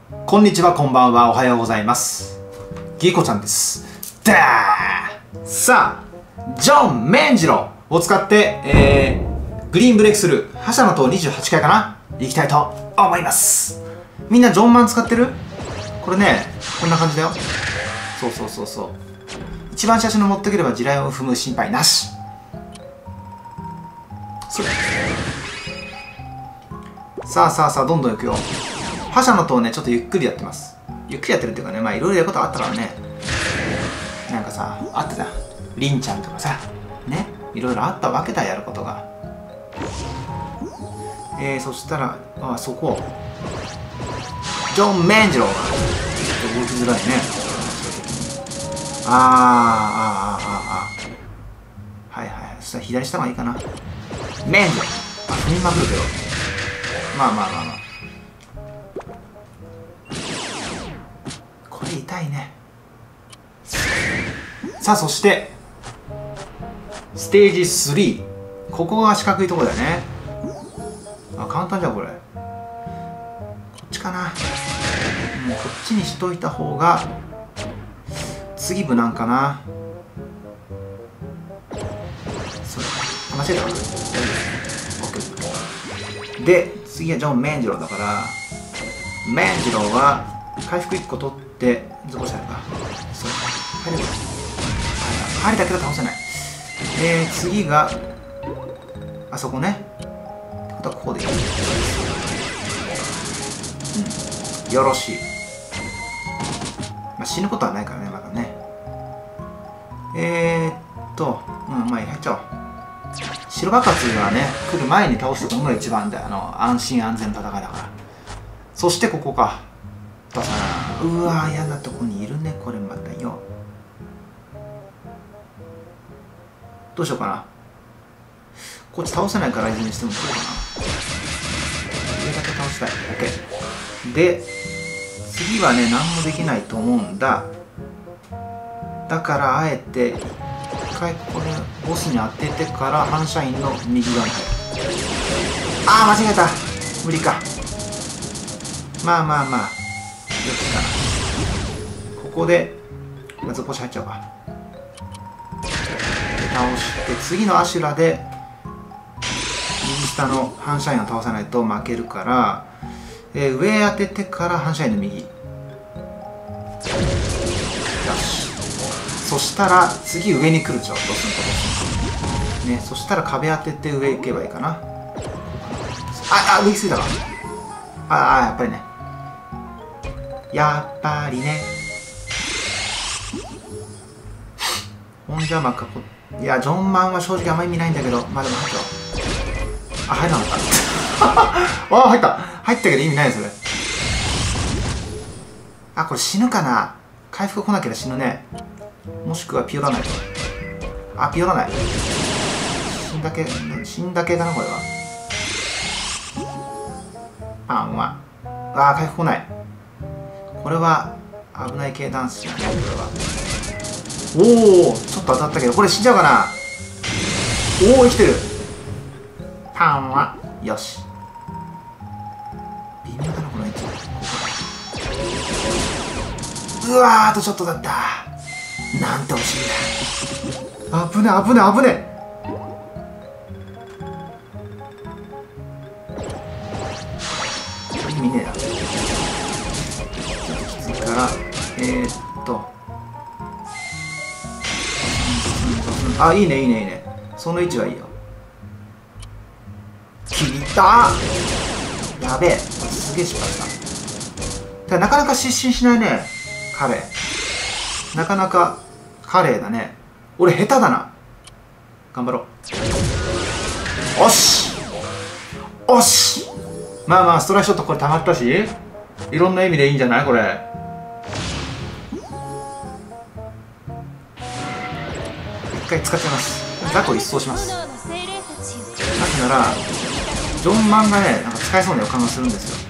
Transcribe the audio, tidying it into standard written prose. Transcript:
こんにちは、こんばんは、おはようございます。ギコちゃんです。さあ、ジョン万次郎を使って、グリーンブレイクスルー、覇者の塔28回かな、いきたいと思います。みんなジョン万使ってる？これね、こんな感じだよ。そう。一番最初に持ってくれば地雷を踏む心配なし。それ。さあ、どんどんいくよ。覇者の塔ね、ちょっとゆっくりやってます。ゆっくりやってるっていうかね、まあいろいろやることあったからね。なんかさ、あったじゃん。リンちゃんとかさ、ね、いろいろあったわけだ、やることが。そしたら、そこ。ジョン万次郎が、ちょっと動きづらいね。はい。そしたら左下がいいかな。万次郎。踏みまくるけど。まあ。これ痛いね。さあ、そして、ステージ3。ここが四角いとこだよね。簡単じゃん、これ。こっちかな。こっちにしといた方が、次無難かな。それ。間違えたかな。OK。で、次はジョン万次郎だから、万次郎は、回復1個取って、図星あるか。そう。入れる。入れたけど倒せない。次が、あそこね。ってことはここでいい。よろしい。まあ、死ぬことはないからね、まだね。まあ、入っちゃおう。白爆発がね、来る前に倒すのが一番で、安心安全の戦いだから。そしてここか。うわー、嫌なとこにいるね、これまたよ。どうしようかな。こっち倒せないから、いずれにしてもこうかな。上だけ倒したい。OK。で、次はね、何もできないと思うんだ。だから、あえて、一回ここでボスに当ててから反射員の右側に入る。間違えた。無理か。まあ。よしかな。ここで、図星入っちゃうか。倒して、次のアシュラで、右下の反射員を倒さないと負けるから、上当ててから反射員の右。よし。そしたら、次上に来るでしょ。ドスンとドスン。ね、そしたら壁当てて上行けばいいかな。上行き過ぎたか。やっぱりね。やっぱりね。本邪魔かこ。いや、ジョン万は正直あんまり意味ないんだけど、まあでも入っちゃおう。入らなかった。入った。入ったけど意味ないそれ。これ死ぬかな。回復来なければ死ぬね。もしくはピオらないと。ピオらない。死んだ系だな、これは。回復来ない。これは危ない系ダンスじゃない、これは。ちょっと当たったけど、これ死んじゃうかな。生きてる。パンはよし。微妙だな、この位置。あとちょっとだった。なんて惜しいんだ。危ね。意味ねえな。ちょっときついから、いいね。その位置はいいよ。切ったー。やべえ。すげえ失敗した。なかなか失神しないね。彼。なかなか、カレーだね。俺下手だな。頑張ろう。おし。まあ、ストライクショットこれ溜まったし、いろんな意味でいいんじゃないこれ。一回使っちゃいます。ザコ一掃します。なぜなら、ジョン万がね、なんか使えそうな予感がするんですよ。